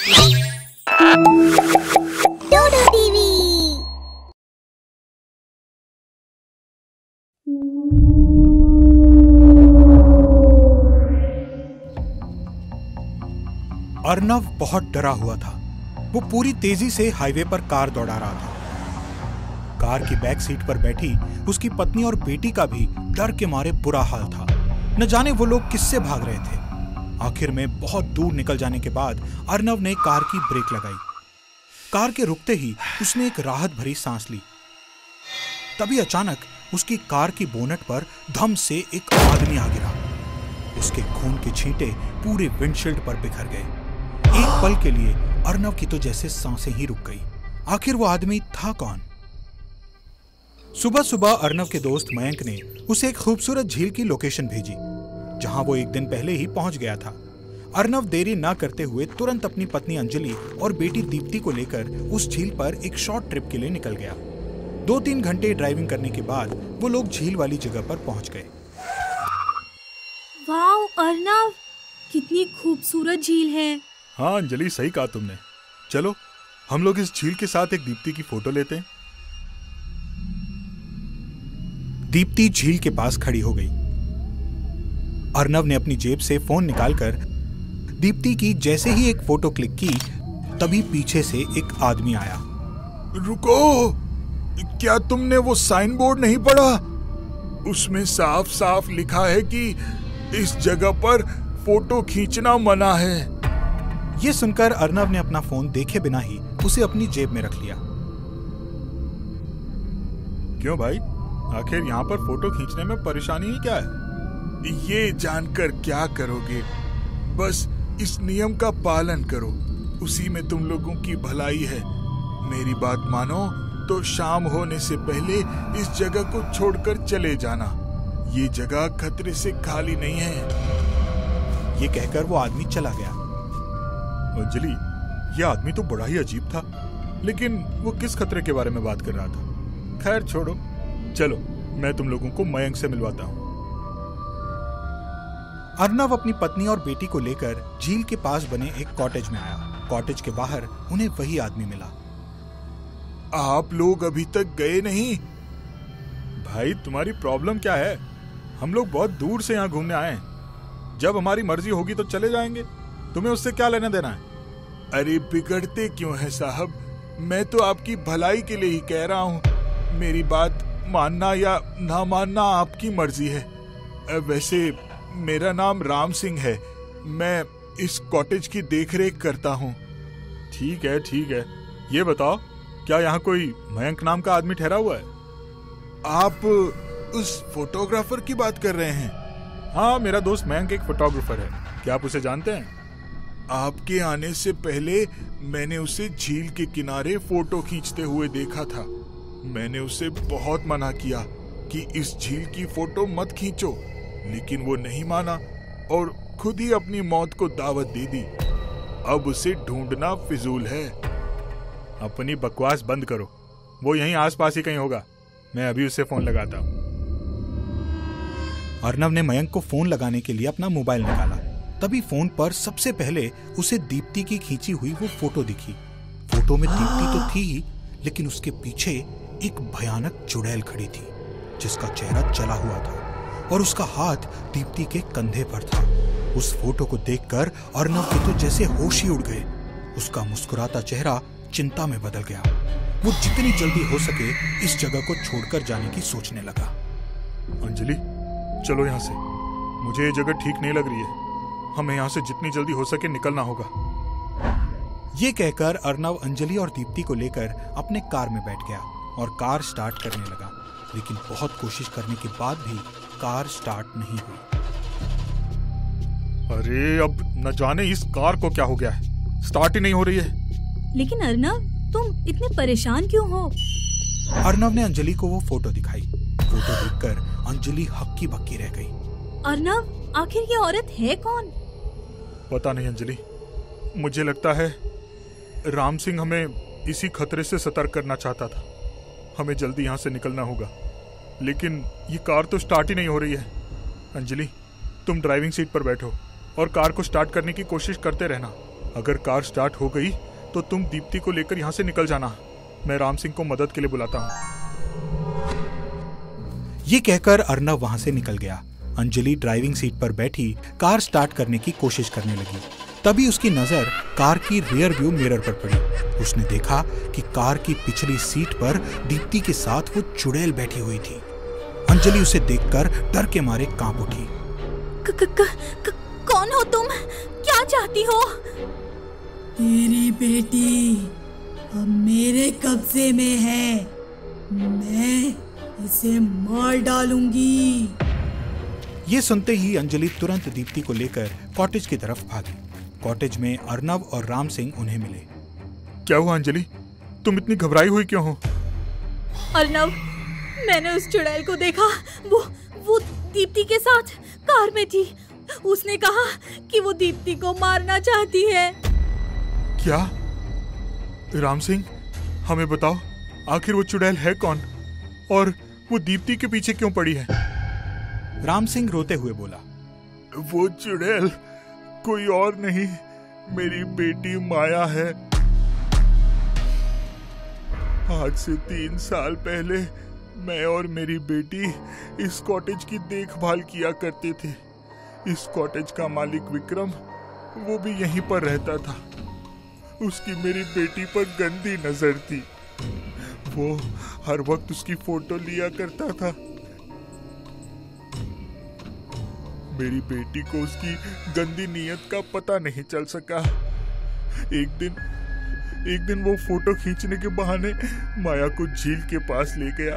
डोडो TV. Arnav बहुत डरा हुआ था। वो पूरी तेजी से हाईवे पर कार दौड़ा रहा था। कार की बैक सीट पर बैठी उसकी पत्नी और बेटी का भी डर के मारे बुरा हाल था। न जाने वो लोग किससे भाग रहे थे। आखिर में बहुत दूर निकल जाने के बाद अर्नव ने कार की ब्रेक लगाई। कार के रुकते ही उसने एक राहत भरी सांस ली। तभी अचानक उसकी कार की बोनट पर धम से एक आदमी आ गिरा। उसके खून के छींटे पूरे विंडशील्ड पर बिखर गए। एक पल के लिए अर्नव की तो जैसे सांसें ही रुक गई। आखिर वो आदमी था कौन? सुबह सुबह अर्नव के दोस्त मयंक ने उसे एक खूबसूरत झील की लोकेशन भेजी, जहां वो एक दिन पहले ही पहुंच गया था। अर्नव देरी ना करते हुए तुरंत अपनी पत्नी अंजलि और बेटी दीप्ति को लेकर उस झील पर एक शॉर्ट ट्रिप के लिए निकल गया। 2-3 घंटे ड्राइविंग करने के बाद वो लोग झील वाली जगह पर पहुंच गए। वाओ अर्नव, कितनी खूबसूरत झील है। हाँ अंजलि, सही कहा तुमने। चलो हम लोग इस झील के साथ एक दीप्ति की फोटो लेते हैं। दीप्ति झील के पास खड़ी हो गई। अर्नव ने अपनी जेब से फोन निकालकर दीप्ति की जैसे ही एक फोटो क्लिक की, तभी पीछे से एक आदमी आया। रुको, क्या तुमने वो साइन बोर्ड नहीं पढ़ा? उसमें साफ साफ लिखा है कि इस जगह पर फोटो खींचना मना है। ये सुनकर अर्नव ने अपना फोन देखे बिना ही उसे अपनी जेब में रख लिया। क्यों भाई, आखिर यहाँ पर फोटो खींचने में परेशानी ही क्या है? ये जानकर क्या करोगे, बस इस नियम का पालन करो, उसी में तुम लोगों की भलाई है। मेरी बात मानो तो शाम होने से पहले इस जगह को छोड़कर चले जाना। ये जगह खतरे से खाली नहीं है। ये कहकर वो आदमी चला गया। अंजलि, ये आदमी तो बड़ा ही अजीब था, लेकिन वो किस खतरे के बारे में बात कर रहा था? खैर छोड़ो, चलो मैं तुम लोगों को मयंक से मिलवाता हूँ। अर्नव अपनी पत्नी और बेटी को लेकर झील के पास बने एक कॉटेज में आया। कॉटेज के बाहर उन्हें वही आदमी मिला। आप लोग अभी तक गए नहीं? भाई तुम्हारी प्रॉब्लम क्या है? हम लोग बहुत दूर से यहाँ घूमने आए हैं। जब हमारी मर्जी होगी तो चले जाएंगे, तुम्हें उससे क्या लेना देना है? अरे बिगड़ते क्यों है साहब, मैं तो आपकी भलाई के लिए ही कह रहा हूँ। मेरी बात मानना या ना मानना आपकी मर्जी है। वैसे मेरा नाम राम सिंह है, मैं इस कॉटेज की देखरेख करता हूँ। ठीक है, ये बताओ, क्या यहाँ कोई मयंक नाम का आदमी ठहरा हुआ है? आप उस फोटोग्राफर की बात कर रहे हैं? हाँ, मेरा दोस्त मयंक एक फोटोग्राफर है। क्या आप उसे जानते हैं? आपके आने से पहले मैंने उसे झील के किनारे फोटो खींचते हुए देखा था। मैंने उसे बहुत मना किया कि इस झील की फोटो मत खींचो, लेकिन वो नहीं माना और खुद ही अपनी मौत को दावत दे दी। अब उसे ढूंढना फिजूल है। अपनी बकवास बंद करो, वो यहीं आसपास ही कहीं होगा। मैं अभी उसे फोन लगाता हूँ। अर्नव ने मयंक को फोन लगाने के लिए अपना मोबाइल निकाला। तभी फोन पर सबसे पहले उसे दीप्ति की खींची हुई वो फोटो दिखी। फोटो में दीप्ति तो थी ही, लेकिन उसके पीछे एक भयानक चुड़ैल खड़ी थी, जिसका चेहरा जला हुआ था और उसका हाथ दीप्ति के कंधे पर था। उस फोटो को देखकर अर्नव के तो जैसे होश ही उड़ गए। उसका मुस्कुराता चेहरा चिंता में बदल गया। वो जितनी जल्दी हो सके इस जगह को छोड़कर जाने की सोचने लगा। अंजलि, चलो यहाँ से, मुझे ये जगह ठीक नहीं लग रही है। हमें यहाँ से जितनी जल्दी हो सके निकलना होगा। ये कहकर अर्नव अंजलि और दीप्ति को लेकर अपने कार में बैठ गया और कार स्टार्ट करने लगा, लेकिन बहुत कोशिश करने के बाद भी कार स्टार्ट नहीं हुई। अरे अब न जाने इस कार को क्या हो गया है, स्टार्ट ही नहीं हो रही है। लेकिन अर्नव, तुम इतने परेशान क्यों हो? अर्नव ने अंजलि को वो फोटो दिखाई। फोटो देखकर अंजलि हक्की बक्की रह गई। अर्नव, आखिर ये औरत है कौन? पता नहीं अंजलि, मुझे लगता है राम सिंह हमें इसी खतरे से सतर्क करना चाहता था। हमें जल्दी यहाँ से निकलना होगा, लेकिन ये कार तो स्टार्ट ही नहीं हो रही है। अंजलि, तुम ड्राइविंग सीट पर बैठो और कार को स्टार्ट करने की कोशिश करते रहना। अगर कार स्टार्ट हो गई तो तुम दीप्ति को लेकर यहाँ से निकल जाना। मैं राम सिंह को मदद के लिए बुलाता हूँ। ये कहकर अर्नव वहां से निकल गया। अंजलि ड्राइविंग सीट पर बैठी कार स्टार्ट करने की कोशिश करने लगी। तभी उसकी नजर कार की रियर व्यू मिरर पर पड़ी। उसने देखा कि कार की पिछली सीट पर दीप्ति के साथ वो चुड़ैल बैठी हुई थी। अंजलि उसे देखकर डर के मारे कांप उठी। कौन हो तुम? क्या चाहती हो? तेरी बेटी अब मेरे कब्जे में है। मैं इसे मार डालूंगी। ये सुनते ही अंजलि तुरंत दीप्ति को लेकर कॉटेज की तरफ भागी। कॉटेज में अर्नव और राम सिंह उन्हें मिले। क्या हुआ अंजलि, तुम इतनी घबराई हुई क्यों हो? अर्नव, मैंने उस चुड़ैल को देखा। वो दीप्ति के साथ कार में थी। उसने कहा कि वो दीप्ति को मारना चाहती है। क्या? राम सिंह, हमें बताओ, आखिर वो चुड़ैल है कौन और वो दीप्ति के पीछे क्यों पड़ी है? राम सिंह रोते हुए बोला, वो चुड़ैल कोई और नहीं, मेरी बेटी माया है। आज से 3 साल पहले मैं और मेरी बेटी इस कॉटेज की देखभाल किया करते थे। इस कॉटेज का मालिक विक्रम, वो भी यहीं पर रहता था। उसकी मेरी बेटी पर गंदी नजर थी। वो हर वक्त उसकी फोटो लिया करता था। मेरी बेटी को उसकी गंदी नीयत का पता नहीं चल सका। एक दिन वो फोटो खींचने के बहाने माया को झील के पास ले गया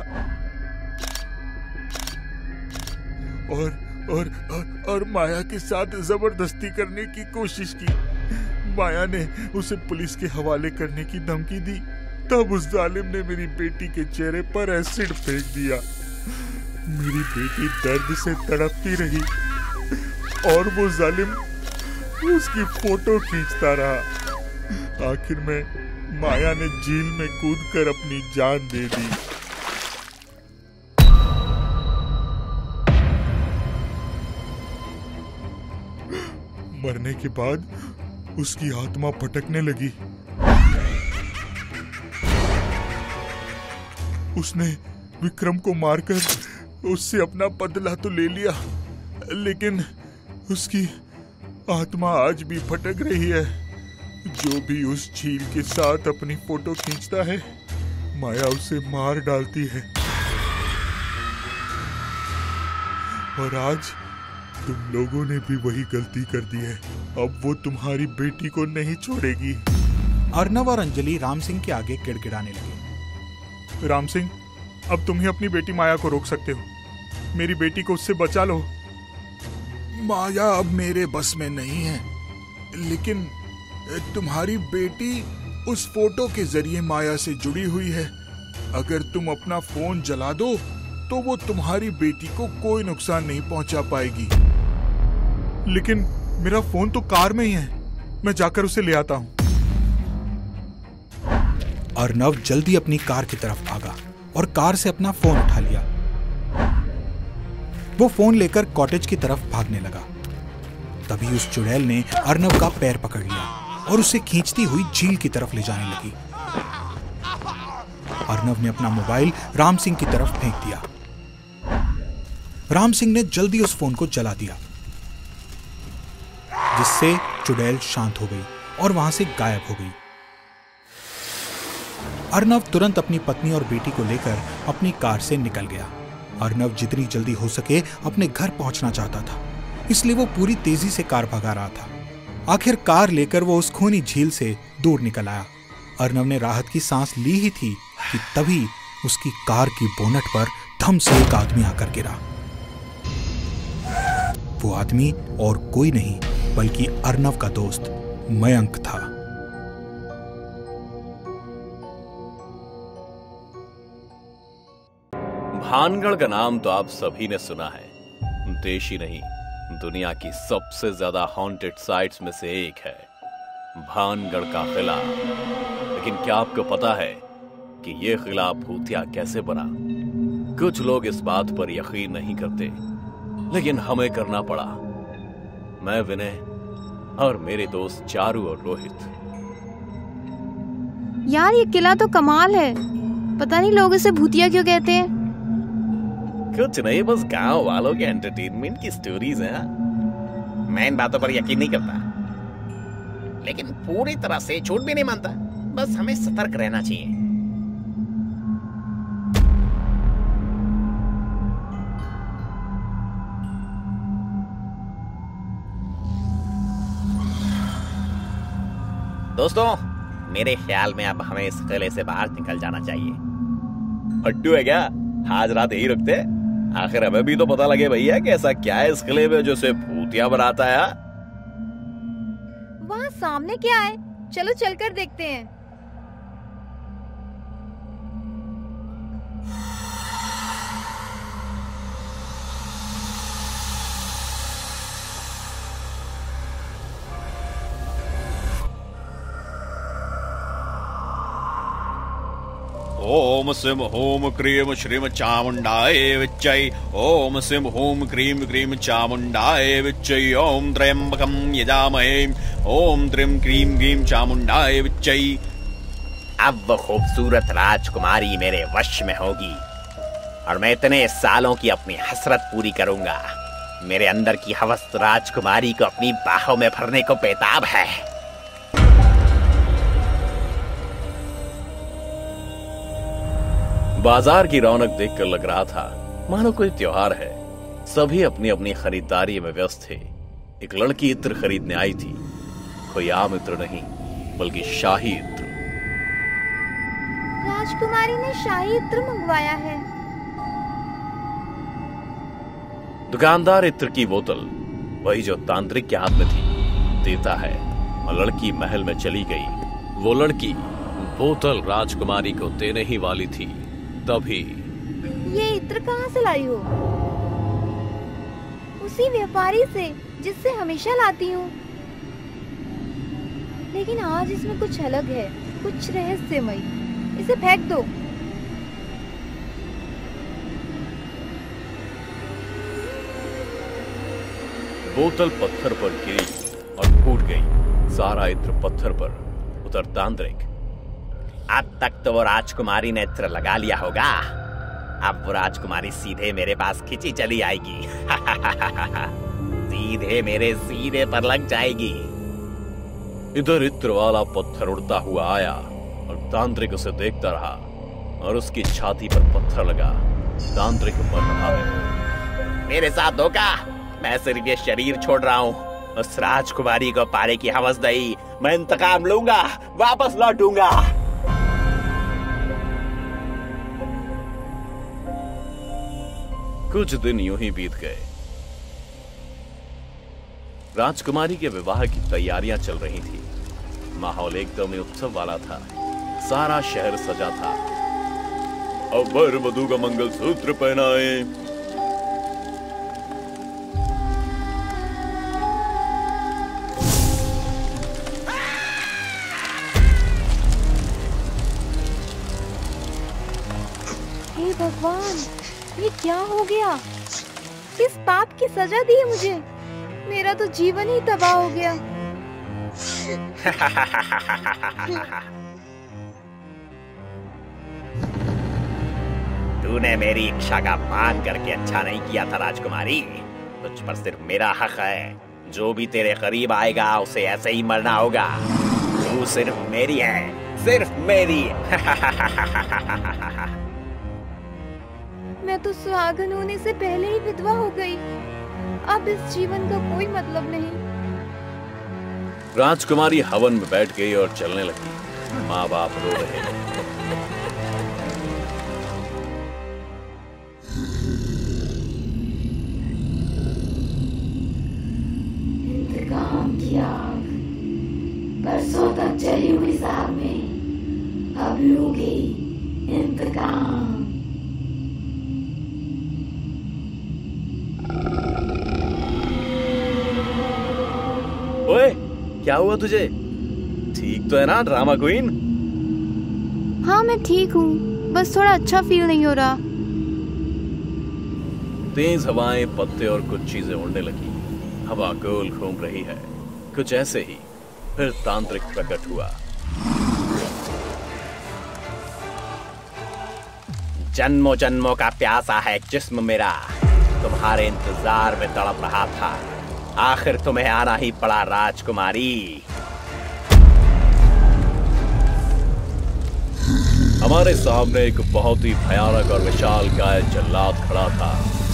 और माया के साथ जबरदस्ती करने की कोशिश की। माया ने उसे पुलिस के हवाले करने की धमकी दी। तब उस जालिम ने मेरी बेटी के चेहरे पर एसिड फेंक दिया। मेरी बेटी दर्द से तड़पती रही और वो जालिम उसकी फोटो खींचता रहा। आखिर में माया ने झील में कूदकर अपनी जान दे दी। मरने के बाद उसकी आत्मा भटकने लगी। उसने विक्रम को मारकर उससे अपना बदला तो ले लिया, लेकिन उसकी आत्मा आज भी भटक रही है। जो भी उस झील के साथ अपनी फोटो खींचता है, माया उसे मार डालती है। और आज तुम लोगों ने भी वही गलती कर दी है। अब वो तुम्हारी बेटी को नहीं छोड़ेगी। अर्नव और अंजलि राम सिंह के आगे गिड़गिड़ाने लगे। राम सिंह, अब तुम ही अपनी बेटी माया को रोक सकते हो। मेरी बेटी को उससे बचा लो। माया अब मेरे बस में नहीं है, लेकिन तुम्हारी बेटी उस फोटो के जरिए माया से जुड़ी हुई है। अगर तुम अपना फोन जला दो तो वो तुम्हारी बेटी को कोई नुकसान नहीं पहुंचा पाएगी। लेकिन मेरा फोन तो कार में ही है, मैं जाकर उसे ले आता हूं। अर्नव जल्दी अपनी कार की तरफ भागा और कार से अपना फोन उठा लिया। वो फोन लेकर कॉटेज की तरफ भागने लगा। तभी उस चुड़ैल ने अर्नव का पैर पकड़ लिया और उसे खींचती हुई झील की तरफ ले जाने लगी। अर्नव ने अपना मोबाइल राम सिंह की तरफ फेंक दिया। राम सिंह ने जल्दी उस फोन को जला दिया, जिससे चुड़ैल शांत हो गई और वहां से गायब हो गई। अर्नव तुरंत अपनी पत्नी और बेटी को लेकर अपनी कार से निकल गया। अर्नव जितनी जल्दी हो सके अपने घर पहुंचना चाहता था, इसलिए वो पूरी तेजी से कार भगा रहा था। आखिर कार लेकर वो उस खूनी झील से दूर निकल आया। अर्नव ने राहत की सांस ली ही थी कि तभी उसकी कार की बोनट पर धम से एक आदमी आकर गिरा। वो आदमी और कोई नहीं बल्कि अर्नव का दोस्त मयंक था। भानगढ़ का नाम तो आप सभी ने सुना है। देश ही नहीं, दुनिया की सबसे ज्यादा हॉन्टेड साइट्स में से एक है भानगढ़ का किला। लेकिन क्या आपको पता है कि यह किला भूतिया कैसे बना? कुछ लोग इस बात पर यकीन नहीं करते, लेकिन हमें करना पड़ा। मैं विनय और मेरे दोस्त चारू और रोहित। यार ये किला तो कमाल है, पता नहीं लोग इसे भूतिया क्यों कहते हैं। कुछ नहीं, बस गांव वालों के एंटरटेनमेंट की स्टोरीज हैं। मैं इन बातों पर यकीन नहीं करता, लेकिन पूरी तरह से झूठ भी नहीं मानता। बस हमें सतर्क रहना चाहिए। दोस्तों, मेरे ख्याल में अब हमें इस किले से बाहर निकल जाना चाहिए। हट्टू है क्या? आज रात यही रुकते? आखिर हमें भी तो पता लगे भैया कि ऐसा क्या है इस किले में जो सिर्फ भूतिया बनाता है। वहाँ सामने क्या है? चलो चलकर देखते हैं। ओम सिम होम क्रीम श्रीम चामुंडाय विच्चै। ओम सिम होम क्रीम क्रीम चामुंडाय विच्चै। ओम त्र्यंबकं यजामहे। ओम त्रिम क्रीम क्रीम चामुंडाय विच्चै। अब वो खूबसूरत राजकुमारी मेरे वश में होगी और मैं इतने सालों की अपनी हसरत पूरी करूंगा। मेरे अंदर की हवस राजकुमारी को अपनी बाहों में भरने को बेताब है। बाजार की रौनक देखकर लग रहा था मानो कोई त्योहार है। सभी अपनी अपनी खरीदारी में व्यस्त थे। एक लड़की इत्र खरीदने आई थी। कोई आम इत्र नहीं, बल्कि शाही इत्र। राजकुमारी ने शाही इत्र मंगवाया है। दुकानदार इत्र की बोतल, वही जो तांत्रिक के हाथ में थी, देता है और लड़की महल में चली गई। वो लड़की बोतल राजकुमारी को देने ही वाली थी, तभी ये इत्र कहाँ से लाई हो? उसी व्यापारी से जिससे हमेशा लाती हूँ। लेकिन आज इसमें कुछ अलग है, कुछ रहस्यमय। इसे फेंक दो। बोतल पत्थर पर गिरी और फूट गई। सारा इत्र पत्थर पर उतर। तांत्रिक, अब तक तो वो राजकुमारी ने इत्र लगा लिया होगा। अब वो राजकुमारी सीधे मेरे पास खिंची चली आएगी। सीधे मेरे सीने पर लग जाएगी। इधर इत्र वाला पत्थर उड़ता हुआ आया और तांत्रिक उसे देखता रहा और उसकी छाती पर पत्थर लगा। तांत्रिक मर रहा है। मेरे साथ धोखा। मैं सिर्फ ये शरीर छोड़ रहा हूँ। उस राजकुमारी को पाने की हवस नहीं। मैं इंतकाम लूंगा, वापस लौटूंगा। कुछ दिन यूं ही बीत गए। राजकुमारी के विवाह की तैयारियां चल रही थी। माहौल एकदम ही उत्सव वाला था। सारा शहर सजा था। अब वर वधू का मंगलसूत्र पहनाए। हे भगवान, ये क्या हो गया? किस पाप की सजा दी है मुझे? मेरा तो जीवन ही तबाह हो गया। तूने मेरी इच्छा का मान करके अच्छा नहीं किया था राजकुमारी। तुझ पर सिर्फ मेरा हक है। जो भी तेरे करीब आएगा उसे ऐसे ही मरना होगा। तू सिर्फ मेरी है, सिर्फ मेरी। मैं तो सुहागन होने से पहले ही विधवा हो गई। अब इस जीवन का कोई मतलब नहीं। राजकुमारी हवन में बैठ गई और चलने लगी। माँ बाप रो रहे हैं। इंतकाम की आग बरसों तक जली हुई साग में अब लूंगी इंतकाम। ओए, क्या हुआ तुझे? ठीक तो है ना ड्रामा क्वीन? हाँ मैं ठीक हूँ, बस थोड़ा अच्छा फील नहीं हो रहा। तेज हवाएं, पत्ते और कुछ चीजें उड़ने लगी। हवा गोल घूम रही है। कुछ ऐसे ही फिर तांत्रिक प्रकट हुआ। जन्मों जन्मों का प्यासा है जिस्म मेरा, तुम्हारे इंतजार में तड़प रहा था, आखिर तुम्हें आना ही पड़ा राजकुमारी। हमारे सामने एक बहुत ही भयानक और विशालकाय जल्लाद खड़ा था,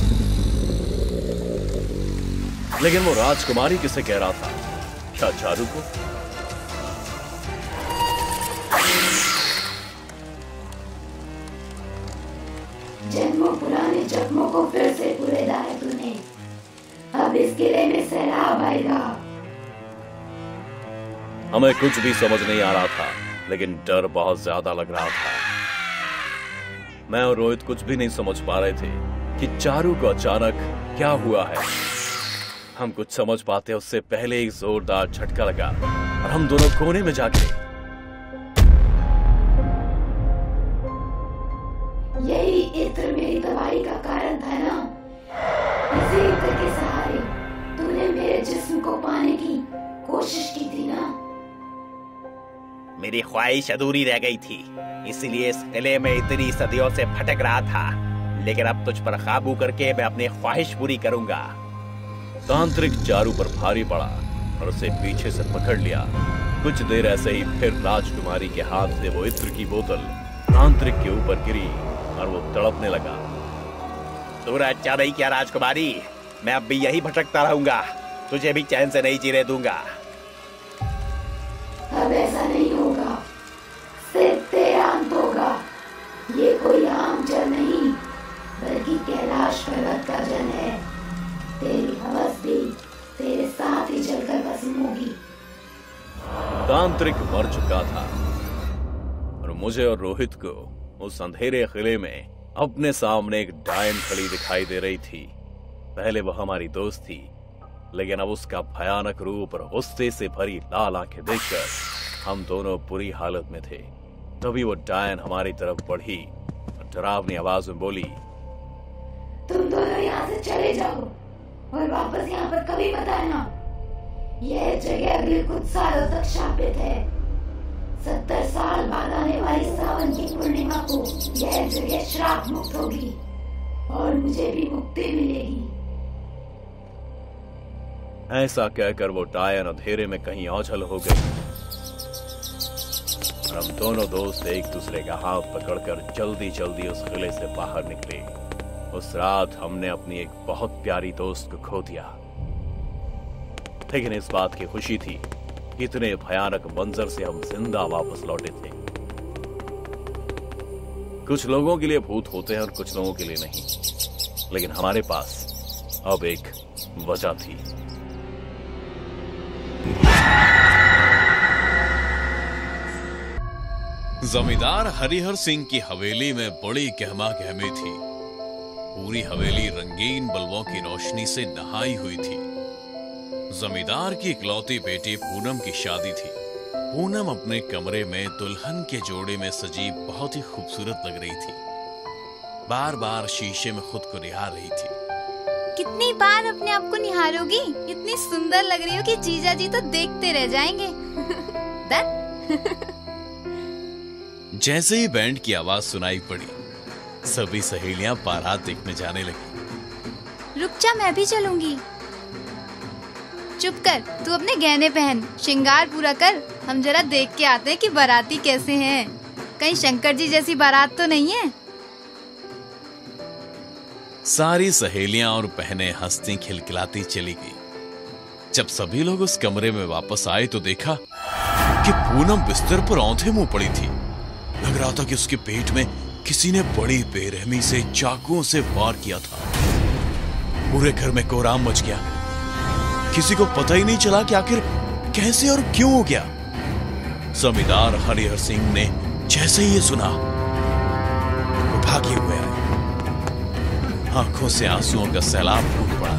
लेकिन वो राजकुमारी किसे कह रहा था? क्या चारू को? जन्मों पुराने जख्मों को फिर से कुरेदा है तूने, अब इस किले में सैलाब आएगा। हमें कुछ भी समझ नहीं आ रहा था, लेकिन डर बहुत ज्यादा लग रहा था। मैं और रोहित कुछ भी नहीं समझ पा रहे थे कि चारू को अचानक क्या हुआ है। हम कुछ समझ पाते उससे पहले एक जोरदार झटका लगा और हम दोनों कोने में जा गिरे। यही इत्र मेरी दवाई का कारण था ना। इसी इत्र के सहारे तूने मेरे जिस्म को पाने की कोशिश की थी ना। मेरी ख्वाहिश अधूरी रह गई थी, इसलिए इस किले में इतनी सदियों से भटक रहा था, लेकिन अब तुझ पर काबू करके मैं अपनी ख्वाहिश पूरी करूंगा। तांत्रिक चारू पर भारी पड़ा और उसे पीछे से पकड़ लिया। कुछ देर ऐसे ही फिर राजकुमारी के हाथ से वो इत्र की बोतल तांत्रिक के ऊपर गिरी और वो तड़पने लगा। तूने अच्छा नहीं किया राजकुमारी, मैं अब भी यही भटकता रहूंगा, तुझे भी चैन से नहीं जीने दूंगा। अब ऐसा नहीं होगा, सिर्फ तेरा अंत होगा। ये कोई आम जल नहीं, बल्कि कैलाश पर्वत का जल है। तेरी हवस भी तेरे साथ ही जलकर भस्म होगी। तांत्रिक मर चुका था और मुझे और रोहित को उस अंधेरे किले में अपने सामने एक डायन खड़ी दिखाई दे रही थी। पहले वो हमारी दोस्त थी, लेकिन अब उसका भयानक रूप और गुस्से से भरी लाल आंखें देखकर हम दोनों बुरी हालत में थे। तभी वो डायन हमारी तरफ बढ़ी और डरावनी आवाज में बोली, तुम दोनों यहाँ से चले जाओ और वापस यहाँ पर कभी मत आना। यह जगह अगले कुछ सालों तक शापित है। 70 साल बाद आने वाली सावन की पूर्णिमा को यह जगह श्राप मुक्त होगी और मुझे भी मुक्ति मिलेगी। ऐसा कहकर वो डायन अंधेरे में कहीं ओझल हो गई और हम दोनों दोस्त एक दूसरे का हाथ पकड़कर जल्दी जल्दी उस किले से बाहर निकले। उस रात हमने अपनी एक बहुत प्यारी दोस्त को खो दिया, लेकिन इस बात की खुशी थी कि इतने भयानक मंजर से हम जिंदा वापस लौटे थे। कुछ लोगों के लिए भूत होते हैं और कुछ लोगों के लिए नहीं, लेकिन हमारे पास अब एक वजह थी। जमींदार हरिहर सिंह की हवेली में बड़ी गहमा गहमी थी। पूरी हवेली रंगीन बल्बों की रोशनी से नहाई हुई थी। जमींदार की इकलौती बेटी पूनम की शादी थी। पूनम अपने कमरे में दुल्हन के जोड़े में सजी बहुत ही खूबसूरत लग रही थी। बार बार शीशे में खुद को निहार रही थी। कितनी बार अपने आप को निहारोगी? इतनी सुंदर लग रही हो कि जीजा जी तो देखते रह जाएंगे। जैसे ही बैंड की आवाज सुनाई पड़ी, सभी सहेलियां बारात देखने जाने लगी। रुक जा, मैं भी चलूंगी। चुप कर, तू अपने गहने पहन, श्रृंगार पूरा कर, हम जरा देख के आते हैं कि बाराती कैसे हैं। कहीं शंकर जी जैसी बारात तो नहीं है। सारी सहेलियां और बहनें हंसती खिलखिलाती चली गई। जब सभी लोग उस कमरे में वापस आए तो देखा कि पूनम बिस्तर पर औंधे मुंह पड़ी थी। लग रहा था कि उसके पेट में किसी ने बड़ी बेरहमी से चाकुओं से वार किया था। पूरे घर में कोहराम मच गया। किसी को पता ही नहीं चला कि आखिर कैसे और क्यों हो गया। जमींदार हरिहर सिंह ने जैसे ही ये सुना, वो भागे हुए आए। आंखों से आंसुओं का सैलाब फूट पड़ा।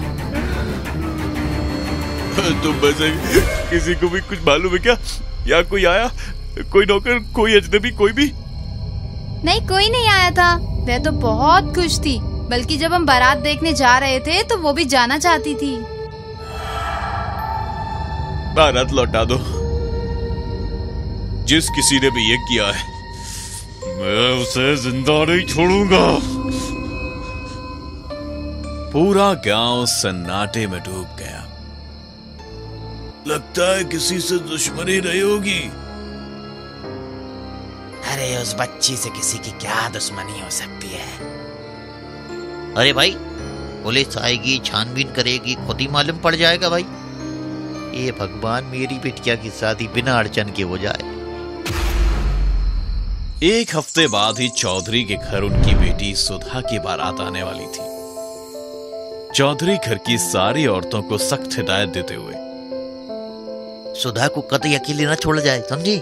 तुम में से किसी को भी कुछ मालूम है क्या? यहाँ कोई आया? कोई नौकर, कोई अजनबी, कोई भी? नहीं, कोई नहीं आया था। वह तो बहुत खुश थी, बल्कि जब हम बारात देखने जा रहे थे तो वो भी जाना चाहती थी। बारात लौटा दो। जिस किसी ने भी ये किया है मैं उसे जिंदा नहीं छोड़ूंगा। पूरा गांव सन्नाटे में डूब गया। लगता है किसी से दुश्मनी नहीं होगी। अरे उस बच्ची से किसी की क्या दुश्मनी हो सकती है? अरे भाई, पुलिस आएगी, छानबीन करेगी, खुद ही मालूम पड़ जाएगा भाई। ये भगवान मेरी बिटिया की शादी बिना अड़चन के हो जाए। एक हफ्ते बाद ही चौधरी के घर उनकी बेटी सुधा की बारात आने वाली थी। चौधरी घर की सारी औरतों को सख्त हिदायत देते हुए, सुधा को कतई अकेले न छोड़ जाए, समझी?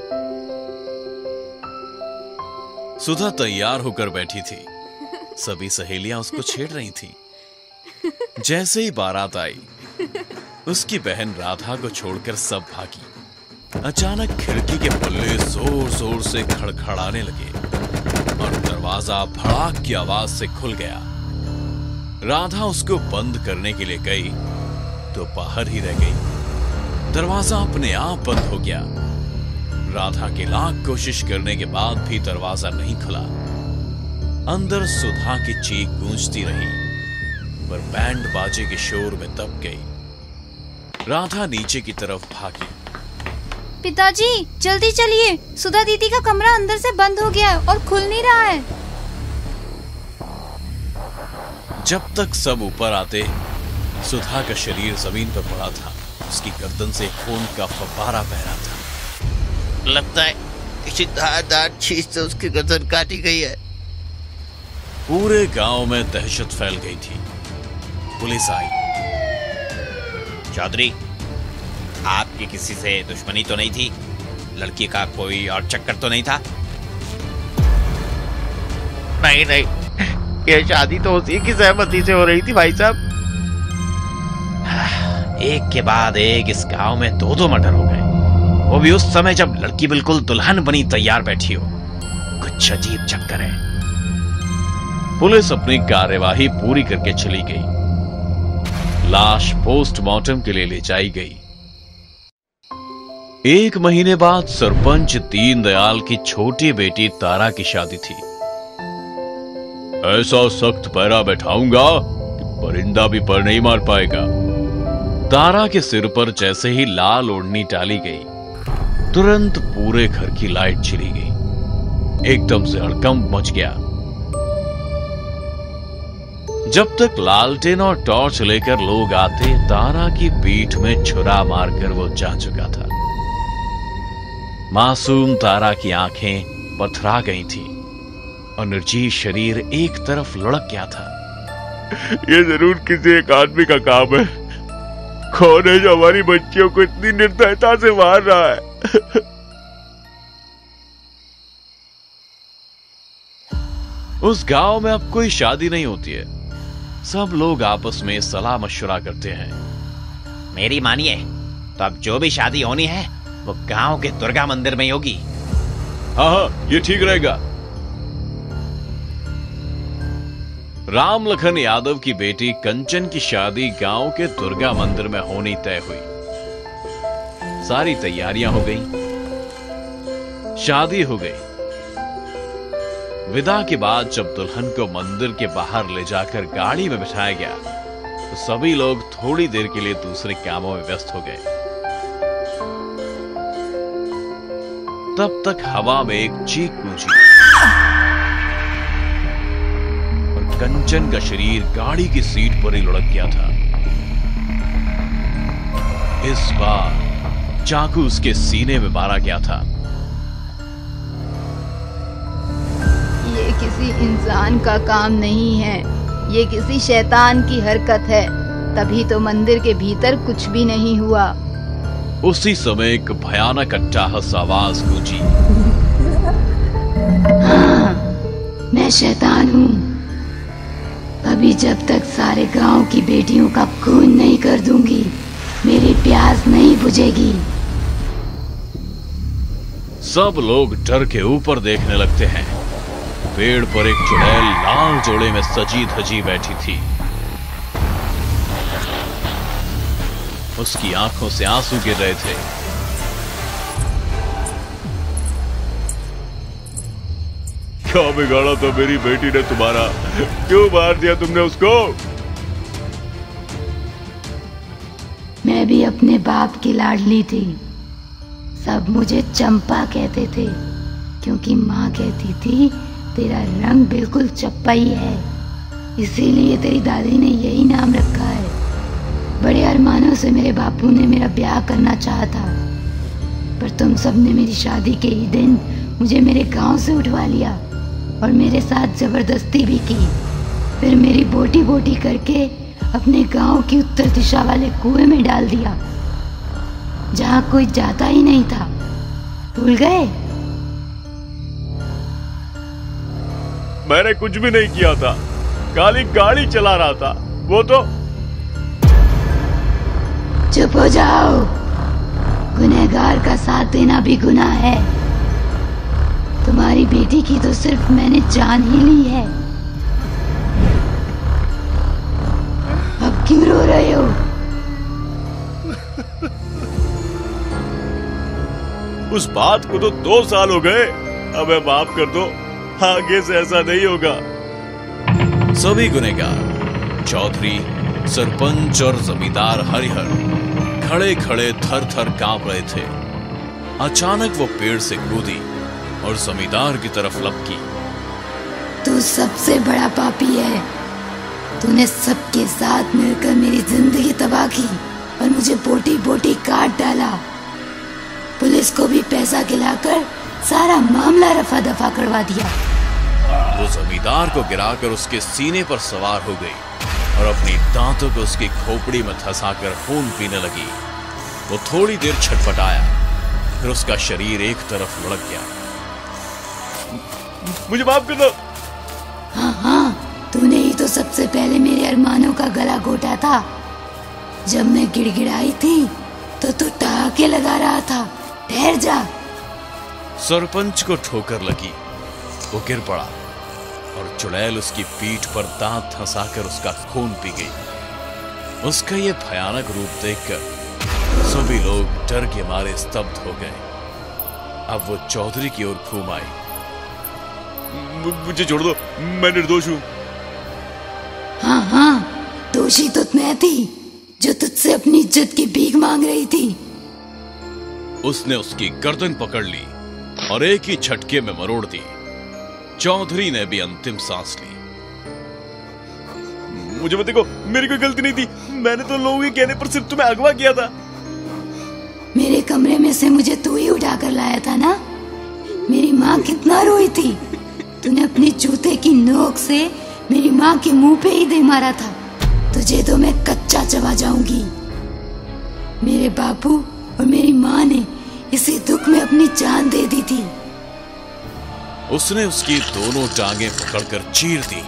सुधा तैयार होकर बैठी थी। सभी सहेलियां उसको छेड़ रही थीं। जैसे ही बारात आई, उसकी बहन राधा को छोड़कर सब भागी। अचानक खिड़की के पल्ले जोर जोर से खड़खड़ाने लगे और दरवाजा भड़ाक की आवाज से खुल गया। राधा उसको बंद करने के लिए गई तो बाहर ही रह गई। दरवाजा अपने आप बंद हो गया। राधा की लाख कोशिश करने के बाद भी दरवाजा नहीं खुला। अंदर सुधा की चीख गूंजती रही, पर बैंड बाजे के शोर में दब गई। राधा नीचे की तरफ भागी। पिताजी, जल्दी चलिए, सुधा दीदी का कमरा अंदर से बंद हो गया है और खुल नहीं रहा है। जब तक सब ऊपर आते, सुधा का शरीर जमीन पर पड़ा था। उसकी गर्दन से खून का फव्वारा बह रहा था। लगता है किसी धारदार चीज से उसकी गर्दन काटी गई है। पूरे गांव में दहशत फैल गई थी। पुलिस आई। चौधरी, आपकी किसी से दुश्मनी तो नहीं थी? लड़की का कोई और चक्कर तो नहीं था? नहीं नहीं, ये शादी तो उसी की सहमति से हो रही थी भाई साहब। एक के बाद एक इस गांव में दो दो मर्डर हो गए, वो भी उस समय जब लड़की बिल्कुल दुल्हन बनी तैयार बैठी हो। कुछ अजीब चक्कर है। पुलिस अपनी कार्यवाही पूरी करके चली गई। लाश पोस्टमार्टम के लिए ले जाई गई। 1 महीने बाद सरपंच दीनदयाल की छोटी बेटी तारा की शादी थी। ऐसा सख्त पहरा बैठाऊंगा कि परिंदा भी पर नहीं मार पाएगा। तारा के सिर पर जैसे ही लाल ओढ़नी डाली गई, तुरंत पूरे घर की लाइट चली गई। एकदम से हड़कंप मच गया। जब तक लालटेन और टॉर्च लेकर लोग आते, तारा की पीठ में छुरा मारकर वो जा चुका था। मासूम तारा की आंखें पथरा गई थी और निर्जीव शरीर एक तरफ लुढ़क गया था। ये जरूर किसी एक आदमी का काम है। कौन है जो हमारी बच्चियों को इतनी निर्दयता से मार रहा है? उस गांव में अब कोई शादी नहीं होती है। सब लोग आपस में सलाह मशवरा करते हैं। मेरी मानिए तो अब जो भी शादी होनी है वो गांव के दुर्गा मंदिर में होगी। हाँ, ये ठीक रहेगा। राम लखन यादव की बेटी कंचन की शादी गांव के दुर्गा मंदिर में होनी तय हुई। सारी तैयारियां हो गईं। शादी हो गई। विदा के बाद जब दुल्हन को मंदिर के बाहर ले जाकर गाड़ी में बिठाया गया, तो सभी लोग थोड़ी देर के लिए दूसरे कामों में व्यस्त हो गए। तब तक हवा में एक चीख गूंजी और कंचन का शरीर गाड़ी की सीट पर ही लुढ़क गया था। इस बार चाकू उसके सीने में मारा गया था। ये किसी इंसान का काम नहीं है, ये किसी शैतान की हरकत है। तभी तो मंदिर के भीतर कुछ भी नहीं हुआ। उसी समय एक भयानक अट्टहास आवाज गूंजी। हाँ, मैं शैतान हूँ। अभी जब तक सारे गांव की बेटियों का खून नहीं कर दूंगी, मेरी प्यास नहीं बुझेगी। सब लोग डर के ऊपर देखने लगते हैं। पेड़ पर एक चुड़ैल लाल जोड़े में सजी धजी बैठी थी। उसकी आंखों से आंसू गिर रहे थे। क्या बिगाड़ा था मेरी बेटी ने तुम्हारा? क्यों मार दिया तुमने उसको? मैं भी अपने बाप की लाडली थी। सब मुझे चंपा कहते थे, क्योंकि माँ कहती थी तेरा रंग बिल्कुल चप्पा ही है, इसीलिए तेरी दादी ने यही नाम रखा है। बड़े अरमानों से मेरे बापू ने मेरा ब्याह करना चाहा था, पर तुम सबने मेरी शादी के ही दिन मुझे मेरे गांव से उठवा लिया और मेरे साथ जबरदस्ती भी की। फिर मेरी बोटी बोटी करके अपने गांव की उत्तर दिशा वाले कुएं में डाल दिया, जहां कोई जाता ही नहीं था। भूल गए? मैंने कुछ भी नहीं किया था, खाली गाड़ी चला रहा था। वो तो चुप हो जाओ, गुनहगार का साथ देना भी गुनाह है। तुम्हारी बेटी की तो सिर्फ मैंने जान ही ली है। अब क्यों रो रहे हो? उस बात को तो 2 साल हो गए, अब माफ कर दो, आगे से ऐसा नहीं होगा। सभी गुनहगार चौधरी, सरपंच और जमींदार हरिहर खड़े खड़े थर थर कांप रहे थे। अचानक वो पेड़ से कूदी और जमींदार की तरफ लपकी। तू सबसे बड़ा पापी है। तूने सबके साथ मिलकर मेरी जिंदगी तबाह की और मुझे बोटी बोटी काट डाला। पुलिस को भी पैसा खिलाकर सारा मामला रफा दफा करवा दिया। वो जमींदार को गिराकर उसके सीने पर सवार हो गई और अपनी दांतों को उसकी खोपड़ी में धंसाकर खून पीने लगी। वो थोड़ी देर छटपटाया, फिर उसका शरीर एक तरफ लुढ़क गया। मुझे माफ कर दो। हाँ, तूने ही तो सबसे पहले मेरे अरमानों का गला घोटा था। जब मैं गिड़गिड़ाई थी तो तू ठहाके लगा रहा था। ठहर जा। सरपंच को ठोकर लगी, वो गिर पड़ा और चुड़ैल उसकी पीठ पर दांत धंसाकर उसका खून पी गई। उसका ये भयानक रूप देखकर सभी लोग डर के मारे स्तब्ध हो गए। अब वो चौधरी की ओर घूम आई। मुझे छोड़ दो, मैं निर्दोष हूं। हाँ, दोषी तो मैं थी जो तुझसे अपनी इज्जत की भीख मांग रही थी। उसने उसकी गर्दन पकड़ ली और एक ही झटके में मरोड़ दी। चौधरी ने भी अंतिम सांस ली। मुझे मत देखो, मेरी कोई गलती नहीं थी। मैंने तो लोगों के कहने पर सिर्फ तुम्हें अगवा किया था। मेरे कमरे में से मुझे तू ही उठा कर लाया था ना। मेरी माँ कितना रोई थी। तूने अपनी जूते की नोक से मेरी माँ के मुंह पे ही दे मारा था। तुझे तो मैं कच्चा चबा जाऊंगी। मेरे बापू और मेरी माँ ने इसी दुख में अपनी जान दे दी थी। उसने उसकी दोनों टांगें पकड़कर चीर दी।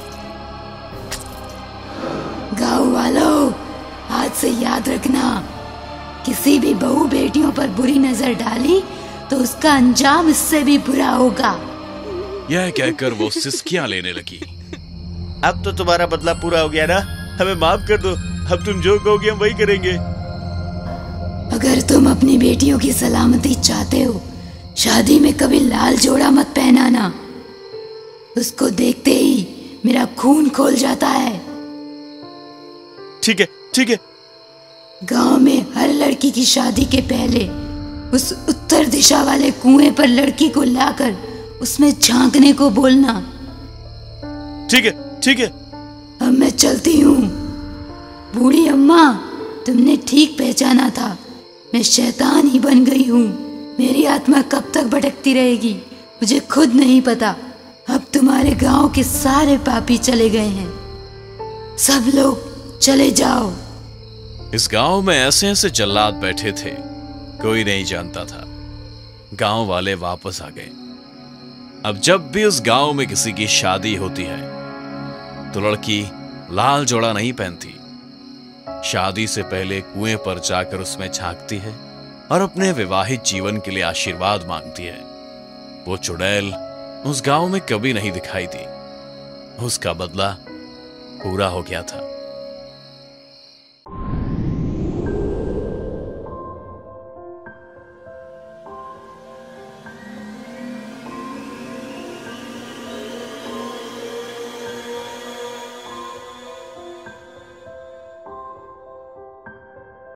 गाँव वालों, आज से याद रखना, किसी भी बहू बेटियों पर बुरी नजर डाली तो उसका अंजाम इससे भी बुरा होगा। यह कहकर वो सिसकियां लेने लगी। अब तो तुम्हारा बदला पूरा हो गया ना, हमें माफ कर दो। अब तुम जो कहोगे हम वही करेंगे। अगर तुम अपनी बेटियों की सलामती चाहते हो, शादी में कभी लाल जोड़ा मत पहनाना। उसको देखते ही मेरा खून खोल जाता है। ठीक है, ठीक है। गांव में हर लड़की की शादी के पहले उस उत्तर दिशा वाले कुएं पर लड़की को लाकर उसमें झांकने को बोलना। ठीक है, ठीक है। अब मैं चलती हूँ। बूढ़ी अम्मा, तुमने ठीक पहचाना था। मैं शैतान ही बन गई हूँ। मेरी आत्मा कब तक भटकती रहेगी मुझे खुद नहीं पता। अब तुम्हारे गांव के सारे पापी चले गए हैं। सब लोग चले जाओ। इस गांव में ऐसे ऐसे जल्लाद बैठे थे, कोई नहीं जानता था। गांव वाले वापस आ गए। अब जब भी उस गांव में किसी की शादी होती है तो लड़की लाल जोड़ा नहीं पहनती। शादी से पहले कुएं पर जाकर उसमें झांकती है और अपने विवाहित जीवन के लिए आशीर्वाद मांगती है। वो चुड़ैल उस गांव में कभी नहीं दिखाई दी। उसका बदला पूरा हो गया था।